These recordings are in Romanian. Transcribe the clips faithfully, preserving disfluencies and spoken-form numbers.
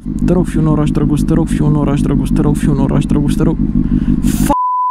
Te rog, fi un oraș drăguț, te rog, fi un oraș drăguț, te rog, fi un oraș drăguț, te rog. F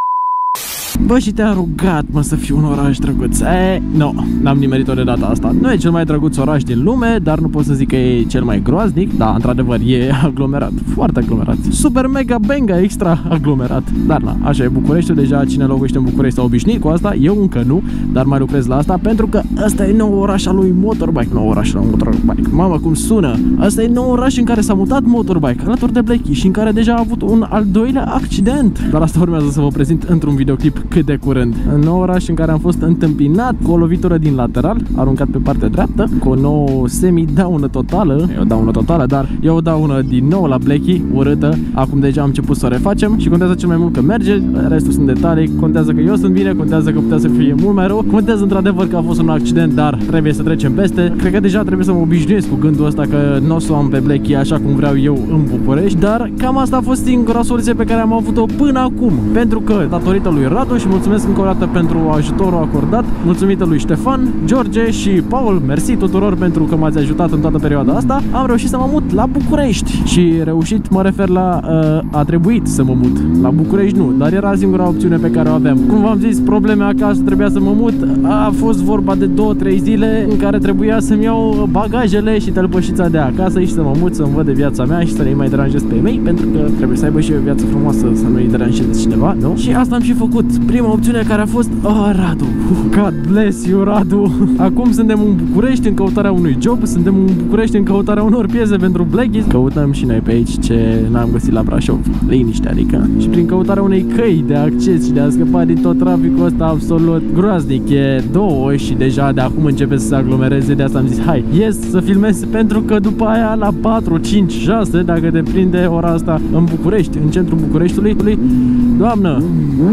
Bă, și te-am rugat, mă, să fiu un oraș drăguț. E, nu, n-am nimerit-o de data asta. Nu e cel mai drăguț oraș din lume, dar nu pot să zic că e cel mai groaznic. Da, într-adevăr, e aglomerat, foarte aglomerat. Super mega benga extra aglomerat. Dar na, așa e Bucureștiul, deja cine locuiește în București s-a obișnuit cu asta. Eu încă nu, dar mai lucrez la asta pentru că ăsta e nou oraș al lui Motorbike. Nou oraș al lui Motorbike. Mamă, cum sună! Ăsta e nou oraș în care s-a mutat Motorbike alături de Blacky și în care deja a avut un al doilea accident. Dar asta urmează să vă prezint într-un videoclip cât de curând. În nou oraș în care am fost întâmpinat cu o lovitură din lateral, aruncat pe partea dreaptă, cu o nouă semi-daună totală. E o daună totală, dar e o daună din nou la Blacky, urâtă. Acum deja am început să o refacem și contează cel mai mult că merge, restul sunt detalii. Contează că eu sunt bine, contează că putea să fie mult mai rău. Contează într-adevăr că a fost un accident, dar trebuie să trecem peste. Cred că deja trebuie să mă obișnuiesc cu gândul ăsta că nu o să o am pe Blacky așa cum vreau eu în București, dar cam asta a fost singura soluție pe care am avut-o până acum. Pentru că, datorită lui Radu, și mulțumesc încă o dată pentru ajutorul acordat, mulțumită lui Ștefan, George și Paul, mersi tuturor pentru că m-ați ajutat în toată perioada asta, am reușit să mă mut la București. Și reușit mă refer la uh, a trebuit să mă mut. La București nu, dar era singura opțiune pe care o aveam. Cum v-am zis, probleme acasă, trebuia să mă mut. A fost vorba de două trei zile în care trebuia să-mi iau bagajele și tălpășița de acasă și să mă mut, să-mi văd de viața mea și să nu-i mai deranjez pe ei mei, pentru că trebuie să aibă și eu o viață frumoasă, să nu-i deranjez cineva, nu? Și asta am și făcut. Prima opțiune care a fost, oh, Radu, God bless you, Radu. Acum suntem în București în căutarea unui job, suntem în București în căutarea unor piese pentru Blacky. Căutăm și noi pe aici ce n-am găsit la Brașov, liniște adică. Și prin căutarea unei căi de acces și de a scăpa din tot traficul ăsta absolut groaznic. E două și deja de acum începe să se aglomereze, de asta am zis, hai, ies să filmez, pentru că după aia la patru, cinci, șase, dacă te prinde ora asta în București, în centrul Bucureștiului, doamnă,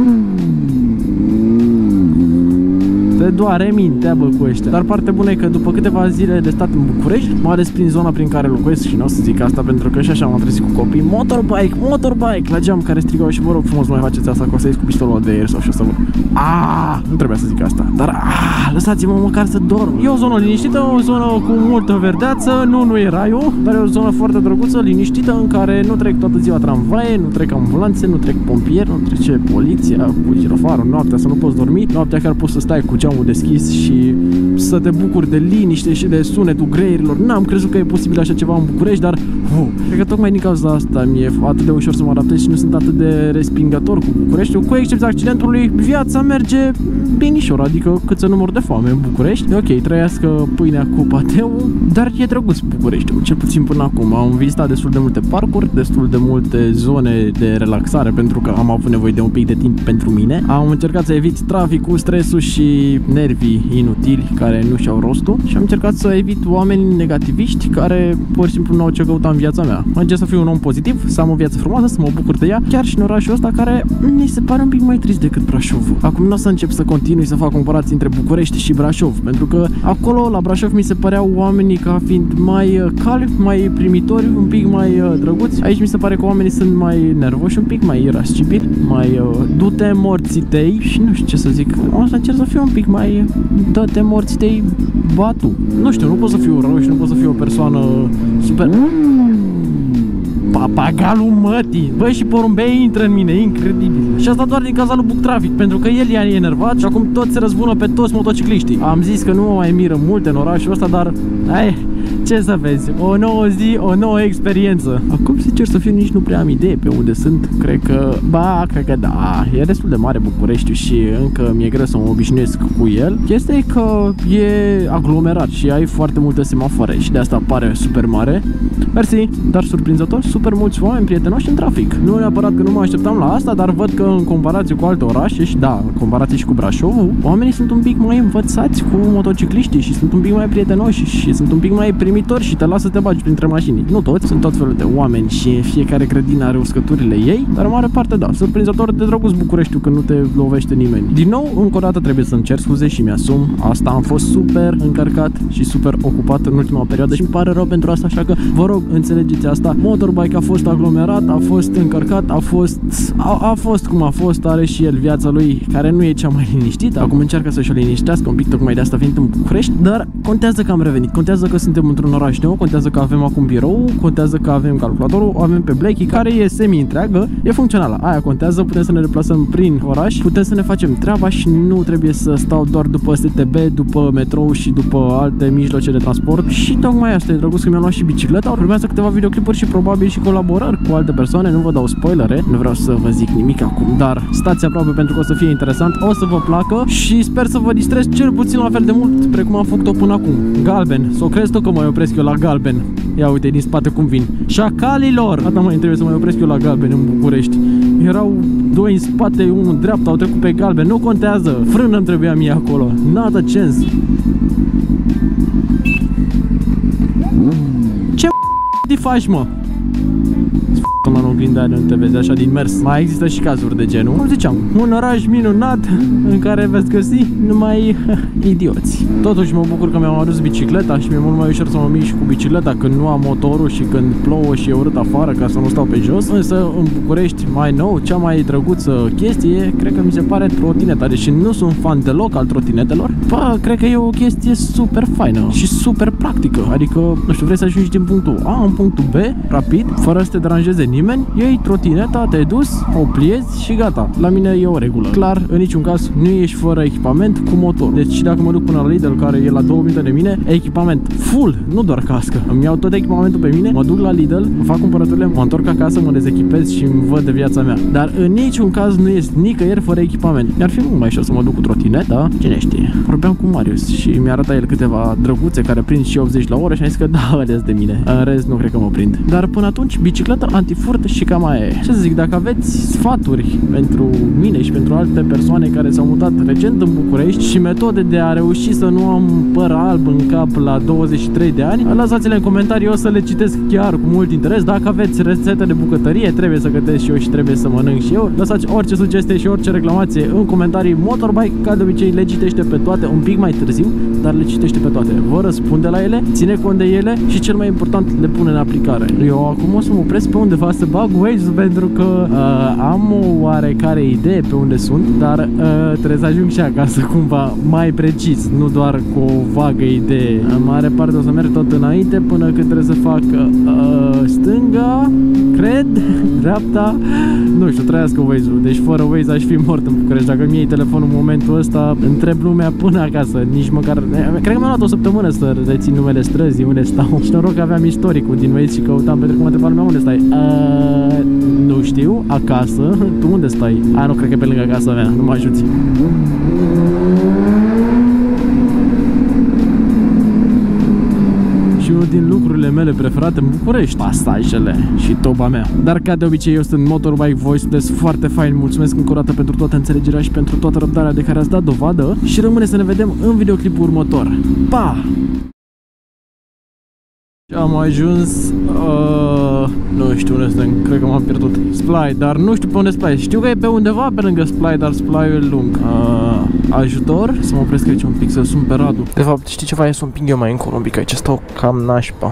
te doare mintea, bă, cu ăștia. Dar partea bună e că după câteva zile de stat în București, mai ales prin zona prin care locuiesc, și nu o să zic asta pentru că și așa m-am trezit cu copii, motorbike, motorbike, la geam, care strigau și vă rog frumos, mai faceți asta, că o să ies cu pistolul de airsoft și o să vă... Aaaa, nu trebuia să zic asta, dar aaaa, lăsați-mă măcar să dorm. E o zonă liniștită, o zonă cu multă verdeață, nu, nu e raiul, dar e o zonă foarte drăguță, liniștită, în care nu trec toată ziua tramvaie, nu trec ambulanțe, nu trec pompieri, nu trece poliția cu girofarul, noaptea să nu poți dormi, noaptea chiar poți să stai cu geamul deschis și să te bucuri de liniște și de sunetul greierilor. N-am crezut că e posibil așa ceva în București, dar uh, cred că tocmai din cauza asta mi-e atât de ușor să mă adaptez și nu sunt atât de respingător cu Bucureștiul. Cu excepția accidentului, viața merge binișor, adică cât să nu mor de foame în București. Ok, trăiască pâinea cu pateu, dar e drăguț Bucureștiul, cel puțin până acum. Am vizitat destul de multe parcuri, destul de multe zone de relaxare, pentru că am avut nevoie de un pic de timp pentru mine. Am încercat să evit traficul, stresul și nervii inutili care nu și-au rostul și am încercat să evit oameni negativiști care pur și simplu nu au ce căuta în viața mea. Am încercat să fiu un om pozitiv, să am o viață frumoasă, să mă bucur de ea, chiar și în orașul ăsta care mi se pare un pic mai trist decât Brașov. Acum nu o să încep să continui să fac comparații între București și Brașov, pentru că acolo la Brașov mi se păreau oamenii ca fiind mai calmi, mai primitori, un pic mai drăguți. Aici mi se pare că oamenii sunt mai nervoși, un pic mai irascibili, mai uh, du-te morții tăi și nu știu ce să zic. O să încerc să fiu un pic mai dă-te morții tăi, batu. Nu știu, nu pot să fiu rău și nu pot să fiu o persoană super... Papagalul mătii. Băi, și porumbei intră în mine, incredibil. Și asta doar din cauza lui Book Traffic, pentru că el e enervat și acum tot se răzbună pe toți motocicliștii. Am zis că nu mă mai miră multe în orașul ăsta, dar... Ai, ce să vezi, o nouă zi, o nouă experiență. Acum, sincer să fiu, nici nu prea am idee pe unde sunt. Cred că, ba, cred că da, e destul de mare Bucureștiul și încă mi-e greu să mă obișnuiesc cu el. Chestia e că e aglomerat și ai foarte multe semafoare și de asta pare super mare. Mersi, dar surprinzător, super mulți oameni prietenoși în trafic. Nu neapărat că nu mă așteptam la asta, dar văd că în comparație cu alte orașe și da, în comparație și cu Brașovul, oamenii sunt un pic mai învățați cu motocicliștii și sunt un pic mai prietenoși și sunt un pic mai primitori și te lasă să te bagi printre mașini. Nu toți, sunt tot felul de oameni și fiecare grădină are uscăturile ei, dar în mare parte da, surprinzător de drăguț Bucureștiul când nu te lovește nimeni. Din nou, încă o dată trebuie să-mi cer scuze și mi-asum. Asta, am fost super încărcat și super ocupat în ultima perioadă și îmi pare rău pentru asta, așa că vă rog, înțelegeți asta. Motorbike a fost aglomerat, a fost încărcat, a fost a, a fost cum a fost, are și el viața lui care nu e cea mai liniștită. Acum încearcă să-și o liniștească un pic, tocmai de asta fiind în București, dar contează că am revenit, contează că suntem într-un într-un oraș nou, contează că avem acum birou, contează că avem calculatorul, o avem pe Blackie, care e semi-întreagă, e funcțională. Aia contează, putem să ne deplasăm prin oraș, putem să ne facem treaba și nu trebuie să stau doar după S T B, după metrou și după alte mijloace de transport. Și tocmai asta e drăguț că mi-am luat și bicicleta. Urmează câteva videoclipuri și probabil și colaborări cu alte persoane, nu vă dau spoilere, nu vreau să vă zic nimic acum, dar stați aproape pentru că o să fie interesant, o să vă placă și sper să vă distrez cel puțin la fel de mult precum am făcut-o până acum. Galben, s-o crezi tu că mă opresc eu la galben? Ia uite din spate cum vin. Șacalilor! Asta mai trebuie să mă opresc eu la galben în București. Erau doi în spate, unul în dreapta, au trecut pe galben, nu contează. Frână îmi trebuia mie acolo. Nada chance. Ce m***i faci, mă? Mă, în oglinda aia nu te vezi așa din mers. Mai există și cazuri de genul. Cum ziceam, un oraș minunat în care veți găsi numai idioți. Totuși mă bucur că mi-am adus bicicleta și mi-e mult mai ușor să mă mișc și cu bicicleta când nu am motorul și când plouă și e urât afară, ca să nu stau pe jos. Însă în București, mai nou, cea mai drăguță chestie, cred că mi se pare trotineta. Deși nu sunt fan deloc al trotinetelor, bă, cred că e o chestie super faină și super practică. Adică, nu știu, vrei să ajungi din punctul A în punctul B rapid, fără să te deranjeze nimeni, iei trotineta, te-ai dus, o pliezi și gata. La mine e o regulă. Clar, în niciun caz nu ești fără echipament cu motor. Deci dacă mă duc până la Lidl, care e la două minute de mine, echipament full, nu doar cască. Îmi iau tot echipamentul pe mine, mă duc la Lidl, îmi fac cumpărăturile, mă întorc acasă, mă dezechipez și îmi văd de viața mea. Dar în niciun caz nu ești nicăieri fără echipament. Mi-ar fi mult mai ușor să mă duc cu trotineta, cine știe. Vorbeam cu Marius și mi-a arătat el câteva drăguțe care prind și optzeci la oră și am zis că da, ales de mine. În rest nu cred că mă prind. Dar până atunci, bicicleta antifurt și cam aia e. Ce să zic, dacă aveți sfaturi pentru mine și pentru alte persoane care s-au mutat recent în București și metode de a reuși să nu am păr alb în cap la douăzeci și trei de ani, lăsați-le în comentarii, o să le citesc chiar cu mult interes. Dacă aveți rețete de bucătărie, trebuie să gătesc și eu și trebuie să mănânc și eu. Lăsați orice sugestie și orice reclamație în comentarii. Motorbike, ca de obicei, le citește pe toate un pic mai târziu, dar le citește pe toate. Vă răspunde la ele, ține cont de ele și cel mai important, le pune în aplicare. Eu acum o să mă opresc pe undeva să bag Waze pentru că uh, am o oarecare idee pe unde sunt, dar uh, trebuie să ajung și acasă cumva mai precis, nu doar cu o vagă idee. În mare parte o să merg tot înainte până când trebuie să fac uh, stânga, cred, dreapta, nu știu, trăiască Waze-ul. Deci fără Waze aș fi mort în București. Dacă mi iei telefonul în momentul ăsta, întreb lumea până acasă, nici măcar... Cred că mi-a luat o săptămână să rețin numele străzii, unde stau. Și noroc că aveam istoricul din Waze și căutam pentru că mă întrebam lumea unde stai. Uh, nu știu, acasă. Tu unde stai? A, nu, cred că e pe lângă casa mea, nu mă ajuți. Și unul din lucrurile mele preferate în București, pasajele și toba mea. Dar ca de obicei eu sunt Motorbike, voi sunteți foarte fain. Mulțumesc încă o dată pentru toată înțelegerea și pentru toată răbdarea de care ați dat dovadă. Și rămâne să ne vedem în videoclipul următor. Pa! Am ajuns, uh, nu știu unde suntem, cred că m-am pierdut. Splai, dar nu știu pe unde Splai. Știu că e pe undeva pe lângă Splai, dar Splai-ul e lung. Uh, ajutor? Să mă opresc aici un pic, să sun pe Radu. De fapt, știi ceva? E să împing eu mai încolo un pic, aici stau cam nașpa.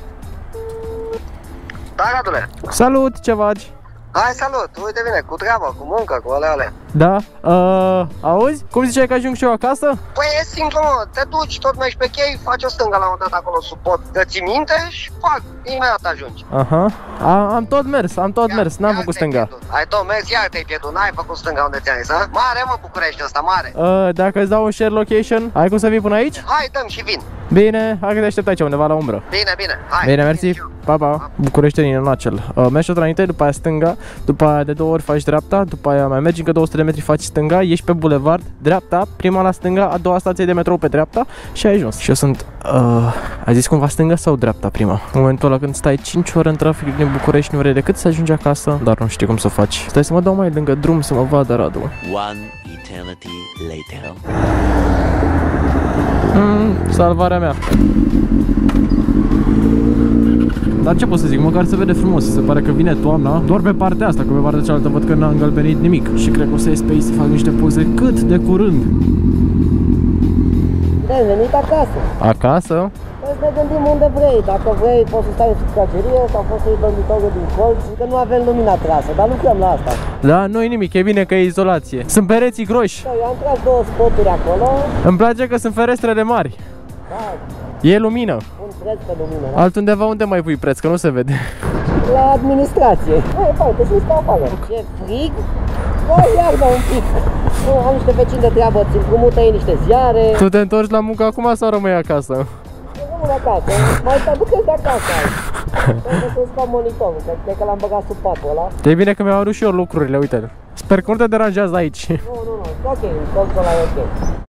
Da, Radule. Salut, ce faci? Hai, salut, uite bine, cu treabă, cu muncă, cu ale ale. Da? Uh, auzi? Cum ziceai că ajung și eu acasă? Păi e simplu, mă, te duci, tot mergi pe chei, faci o stângă la un dat acolo sub pod, te ții minte și fac, imediat ajungi. Aha, A, am tot mers, am tot Iar, mers, n-am făcut stânga. Ai tot mers, iar te-ai pierdut, n-ai făcut stânga unde ți-am zis, a? Mare, mă, București ăsta, mare. Uh, dacă îți dau un share location, ai cum să vii până aici? Hai, dăm și vin. Bine, hai că te aștept aici undeva la umbră. Bine, bine, hai. Bine, mersi, pa, pa. Bucureștenii în acel. Uh, mergi tot înainte, după aia stânga, după aia de două ori faci dreapta, după aia mai mergi încă două sute de metri, faci stânga, ieși pe bulevard, dreapta, prima la stânga, a doua stație de metrou pe dreapta și ai ajuns. Și eu sunt, uh, ai zis cumva stânga sau dreapta prima? În momentul ăla când stai cinci ore în trafic din București, nu vrei decât să ajungi acasă, dar nu știi cum să faci. Stai să mă dau mai lângă drum să mă vadă Radu. One eternity later. Mm, salvarea mea. Dar ce pot să zic, măcar se vede frumos, se pare că vine toamna. Doar pe partea asta, că pe partea cealaltă văd că n-a îngălbenit nimic. Și cred că o să ies pe aici să fac niște poze cât de curând. Ai venit acasă. Acasă? Păi să ne gândim unde vrei. Dacă vrei poți să stai în subcagerie sau poți să iei dormitorul din colț. Că nu avem lumina trasă, dar lucrăm la asta. Da, nu-i nimic, e bine că e izolație. Sunt pereții groși. Da, eu am tras două spoturi acolo. Îmi place că sunt ferestrele mari. Da, E lumină. Un preț pe lumină, da? Altundeva unde mai pui preț, că nu se vede. La administrație. Nu, e fain, te simți ca afară. E frig? O iarnă un pic. Nu, am niște vecini de treabă, ți împrumută ei niște ziare. Tu te întorci la muncă acum sau rămâi acasă? Rămân acasă, mai te aduceți de acasă azi. Trebuie să scot monitorul, că cred că l-am băgat sub patul ăla. E bine că mi-au adus și eu lucrurile, uite. Sper că nu te deranjează aici. Nu, nu, nu, ok, consola e ok.